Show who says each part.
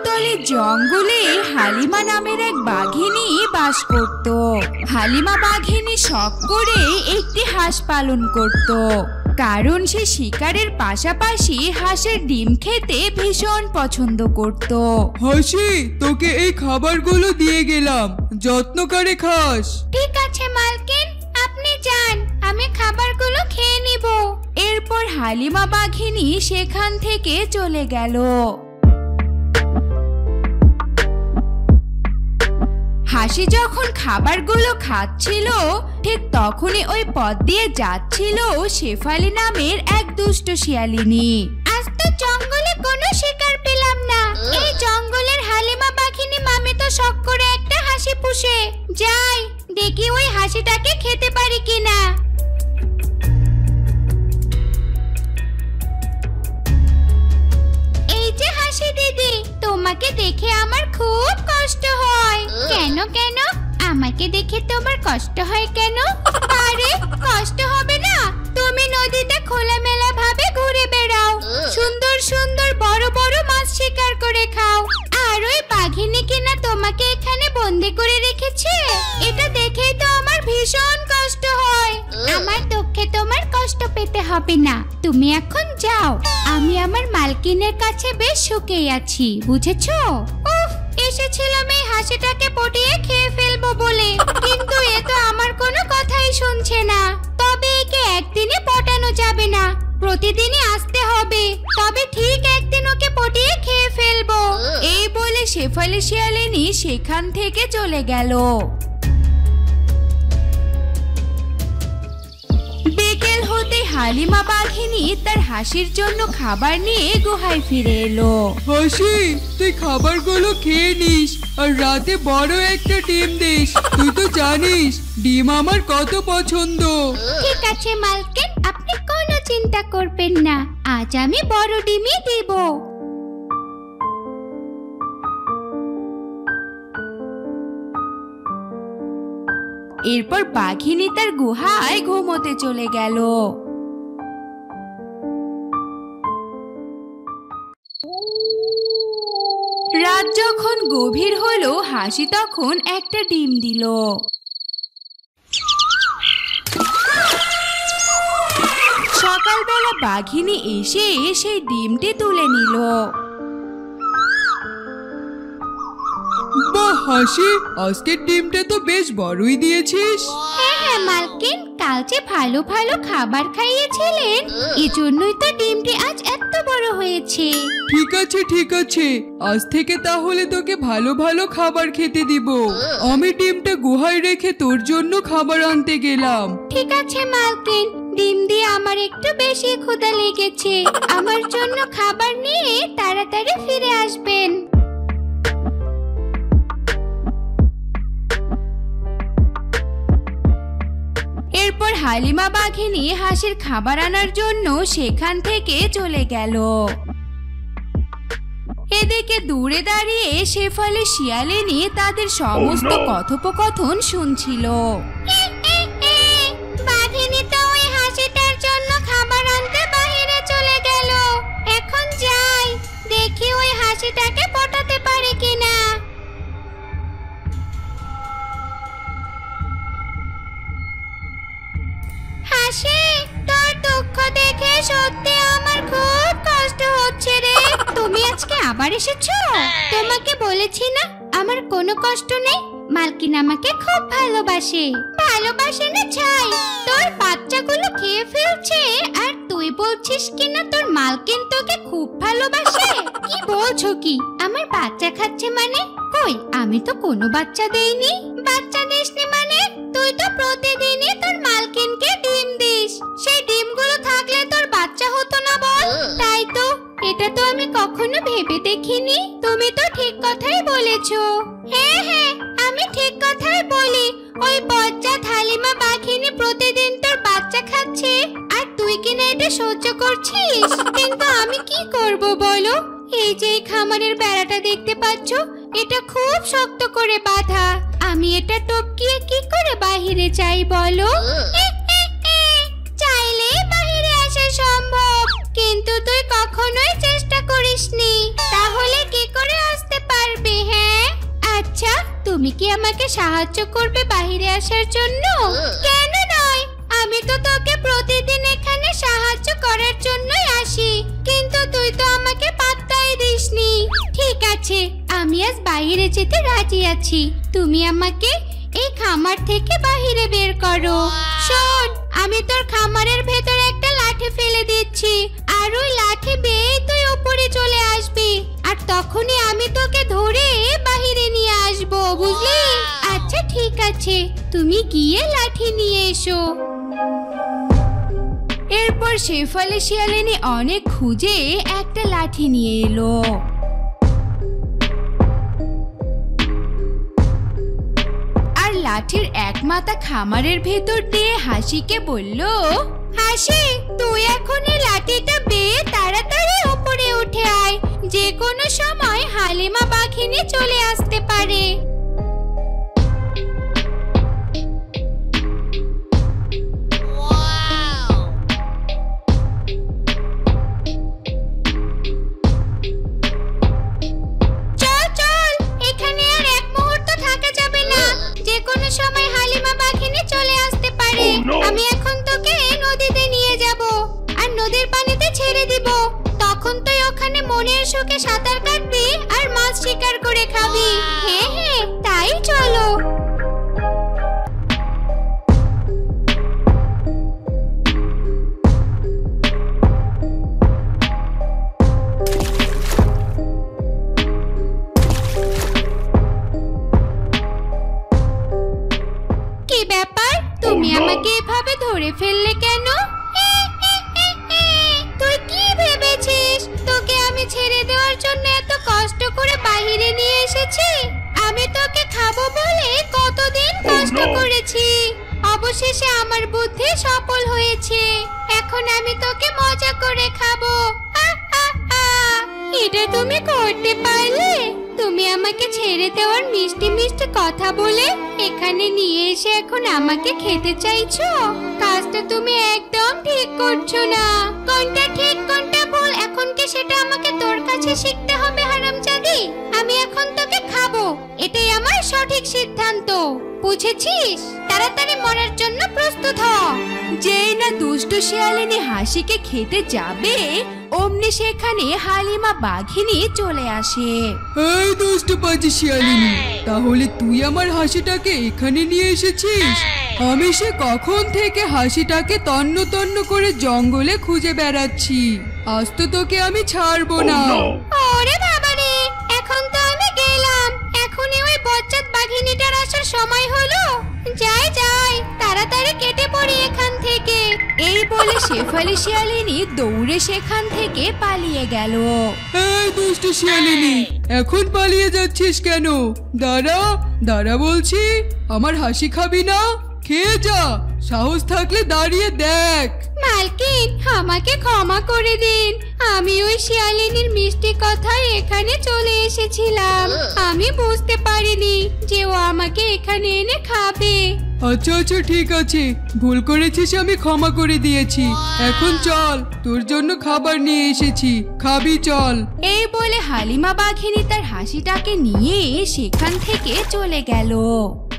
Speaker 1: সমতলের জঙ্গলে হালিমা নামের এক বাঘিনী বাস করত। হালিমা বাঘিনী শখ করে একটি হাঁস পালন করত, কারণ সে শিকারের পাশাপাশি হাঁসের ডিম খেতে ভীষণ পছন্দ করত।
Speaker 2: হাসি, তোকে এই খাবারগুলো দিয়ে গেলাম, যত্ন করে খাস।
Speaker 1: ঠিক আছে মালকিন, আপনি যান, আমি খাবারগুলো খেয়ে নিব। এরপর হালিমা বাঘিনী সেখান থেকে চলে গেল। হাসি যখন খাবারগুলো খাচ্ছিল, ঠিক তখনই ওই পথ দিয়ে যাচ্ছিল শেফালি নামের এক দুষ্ট শিয়ালিনী। আজ তো জঙ্গলে কোনো শিকার পেলাম না। এই জঙ্গলের হালিমা বাঘিনী মামি তো শখ করে একটা হাসি পুষে। যাই দেখি ওই হাসিটাকে খেতে পারি কিনা। এই যে হাসি দিদি, তোমাকে দেখে আমার খুব কষ্ট হয়। কেন কেন? আমাকে দেখে তোমার কষ্ট হয় কেন? আরে কষ্ট হবে না, তুমি নদীতে খোলামেলা ভাবে ঘুরে বেড়াও, সুন্দর সুন্দর বড় বড় মাছ শিকার করে খাও, আর ওই বাঘিনী কিনা তোমাকে এখানে বন্দি করে রেখেছে। এটা দেখেই তো আমার ভীষণ কষ্ট হয়। আমার দুঃখে তোমার কষ্ট পেতে হবে না, তুমি এখন যাও। আমি আমার মালকিনের কাছে বেশ সুখেই আছি, বুঝেছো? উফ, এসেছিলাম এই হাসিটাকে পটিয়ে খেয়ে ফেলবো বলে, কিন্তু এ তো আমার কোনো কথাই শুনছে না। তবে একে একদিনে পটানো যাবে না, প্রতিদিনই আসতে হবে, তবে ঠিক একদিন ওকে পটিয়ে খেয়ে ফেলবো। এই বলে শেফালি শিয়ালিনী সেখান থেকে চলে গেল। বিকেল হতে হালিমা বাঘিনী তার হাসির জন্য খাবার নিয়ে গুহায় ফিরে এলো।
Speaker 2: হাসি, তুই খাবারগুলো খেয়ে নিস, আর রাতে বড় একটা ডিম দিস। তুই তো জানিস ডিম আমার কত পছন্দ।
Speaker 1: ঠিক আছে মালকিন, আপনি কোনো চিন্তা করবেন না, আজ আমি বড় ডিমই দেব। এরপর বাঘিনী তার গুহায় ঘুমোতে চলে গেল। রাত যখন গভীর হলো, হাসি তখন একটা ডিম দিল। সকালবেলা বাঘিনী এসে সেই ডিমটি তুলে নিল।
Speaker 2: বাহ হাসি, আজকের ডিমটা তো বেশ বড়ই দিয়েছিস।
Speaker 1: হ্যাঁ হ্যাঁ মালকিন, কাল যে ভালো ভালো খাবার খাইয়েছিলেন, এজন্যই তো ডিমটি আজ এত বড় হয়েছে।
Speaker 2: ঠিক আছে ঠিক আছে, আজ থেকে তাহলে তোকে ভালো ভালো খাবার খেতে দিব। আমি ডিমটা গুহায় রেখে তোর জন্য খাবার আনতে গেলাম।
Speaker 1: ঠিক আছে মালকিন, ডিম দিয়ে আমার একটু বেশি ক্ষুধা লেগেছে, আমার জন্য খাবার নিয়ে তাড়াতাড়ি ফিরে আসবেন। এরপর হালিমা বাঘিনী হাসির খাবার আনার জন্য সেখান থেকে চলে গেল। এদিকে দূরে দাঁড়িয়ে শেফালি শিয়ালিনী তাদের সমস্ত কথোপকথন শুনছিল। বাঘিনী তো ওই হাসিটার জন্য খাবার আনতে বাইরে চলে গেল। এখন যাই, দেখি ওই হাসিটাকে পটাতে পারে কিনা। হাসি, তোর দুঃখ দেখে সত্যি আমার খুব কষ্ট হচ্ছে রে। তুমি আজকে আবার এসেছো? তোমাকে বলেছি না আমার কোনো কষ্ট নেই, মালকিন আমাকে খুব ভালোবাসে। ভালোবাসে না ছাই, তোর বাচ্চাগুলো খেয়ে ফেলছে আর তুই বলছিস কিনা তোর মালকিন তোকে খুব ভালোবাসে। কি বলছো কি? আমার বাচ্চা খাচ্ছে মানে? কই, আমি তো কোনো বাচ্চা দেইনি। বাচ্চা দিসনি মানে? তুই তো প্রতিদিনই তোর মালকিনকে ডিম দিস, সেই ডিমগুলো থাকলে তোর বাচ্চা হতো না বল? তাই তো, এটা তো আমি কখনো ভেবে দেখিনি। তুমি তো ঠিক কথাই বলেছো। হ্যাঁ হ্যাঁ, আমি ঠিক কথাই বলি। ওই বজ্জাত হালিমা বাঘিনী প্রতিদিন তোর বাচ্চা খাচ্ছে আর তুই কিনা এটা সহ্য করছিস। কিন্তু আমি কি করব বলো? এই যে এই খামারের বেড়াটা দেখতে পাচ্ছ, এটা খুব শক্ত করে বাঁধা। আমি এটা টপকিয়ে কি করে বাহিরে যাই বলো? চাইলে বাহিরে আসা সম্ভব, কিন্তু তুই কখনোই চেষ্টা করিসনি। তাহলে কি করে আসতে তুমি কি আমাকে সাহায্য করবে বাইরে আসার জন্য? কেন নয়, আমি তো তোকে প্রতিদিন এখানে সাহায্য করার জন্যই আসি, কিন্তু তুই তো আমাকে পাত্তাই দিসনি। ঠিক আছে, আমি আজ বাইরে যেতে রাজি আছি। তুমি আমাকে এই খামার থেকে বাইরে বের করো। শোন, আমি তোর খামারের ভেতর একটা লাঠি ফেলে দিচ্ছি, আর ওই লাঠি বেয়ে তুই উপরে চলে আসবি, আর তখনই আমি তোকে ধরে বাইরে নিয়ে আসবো, বুঝলি? আচ্ছা ঠিক আছে, তুমি গিয়ে লাঠি নিয়ে এসো। এরপর শেফালি শিয়ালিনী অনেক খুঁজে একটা লাঠি নিয়ে এলো। আর লাঠির এক মাথা খামারের ভেতর দিয়ে হাসিকে বলল, হাসি, তুই এখন এই লাঠিটা বেয়ে তাড়াতাড়ি উপরে উঠে আয়, যে কোনো সময় হালিমা বাঘিনী চলে আসতে পারে। আমি এখন তোকে নদীতে নিয়ে যাব আর নদীর পানিতে ছেড়ে দিব, তখন তুই ওখানে মনের সুখে সাঁতার কাটবি আর মাছ শিকার করে খাবি। হ্যাঁ হ্যাঁ, তাই চলো। কি ব্যাপার, তুমি আমাকে এভাবে ধরে ফেললে কেন? তুই কি ভেবেছিস তোকে আমি ছেড়ে দেওয়ার জন্য এত কষ্ট করে বাইরে নিয়ে এসেছি? আমি তোকে খাবো বলে কতদিন কষ্ট করেছি, অবশেষে আমার বুদ্ধি সফল হয়েছে। এখন আমি তোকে মজা করে খাবো। এটা তুমি করতে পারলে? তুমি আমাকে ছেড়ে দেওয়ার মিষ্টি মিষ্টি কথা বলে এখানে নিয়ে এসে এখন আমাকে খেতে চাইছো? কাজটা তুমি একদম ঠিক করছো না। কোনটা ঠিক কোনটা ভুল এখন কি সেটা আমাকে তোর কাছে শিখতে হবে হারামজাদি? আমি এখন তোকে খাবো, এটাই আমার সঠিক সিদ্ধান্ত, বুঝেছিস? তাড়াতাড়ি মরার জন্য প্রস্তুত হ। যেই না দুষ্টু শিয়ালিনী হাসিকে খেতে যাবে, অমনি সেখানে হালিমা বাঘিনী চলে আসে।
Speaker 2: এই দুষ্টু পাজি শিয়ালিনী, তাহলে তুই আমার হাসিটাকে এখানে নিয়ে এসেছিস? আমি সে কখন থেকে হাসিটাকে তন্ন তন্ন করে জঙ্গলে খুঁজে বেড়াচ্ছি, আজ তো তোকে আমি ছাড়বো না।
Speaker 1: ওরে বাবারে, এখন তো আমি গেলাম, এখনই ওই বজ্জাত বাঘিনীটার আসার সময় হলো। যাই যাই, তাড়াতাড়ি কেটে পড়ি এখান থেকে। এই বলে শেফালি শিয়ালিনী দৌড়ে সেখান থেকে পালিয়ে গেল।
Speaker 2: এই দুষ্টু শিয়ালিনী, এখন পালিয়ে যাচ্ছিস কেন? দাঁড়া দাঁড়া বলছি, আমার হাসি খাবি না? খেয়ে যা, সাহস থাকলে দাঁড়িয়ে দেখ।
Speaker 1: মালকিন, আমাকে ক্ষমা করে দিন, আমি ওই শিয়ালিনীর মিষ্টি কথায় এখানে চলে এসেছিলাম, আমি বুঝতে পারিনি যে ও আমাকে এখানে এনে খাবে।
Speaker 2: আচ্ছা আচ্ছা ঠিক আছে, ভুল করেছিস, আমি ক্ষমা করে দিয়েছি। এখন চল, তোর জন্য খাবার নিয়ে এসেছি, খাবি চল।
Speaker 1: এই বলে হালিমা বাঘিনী তার হাসিটাকে নিয়ে সেখান থেকে চলে গেল।